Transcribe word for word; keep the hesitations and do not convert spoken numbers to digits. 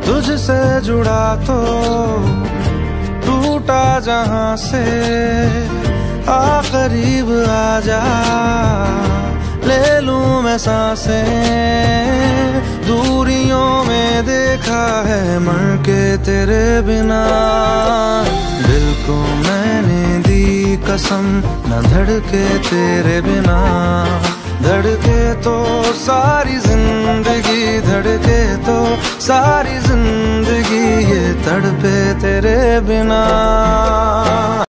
तुझसे जुड़ा तो टूटा जहां से, आ करीब आजा ले लूं मैं सांसें। दूरियों में देखा है मर के तेरे बिना, दिल को मैंने दी कसम न धड़के तेरे बिना। धड़के तो सारी जिंदगी, धड़के तो सारी जिंदगी, ये तड़पे तेरे बिना।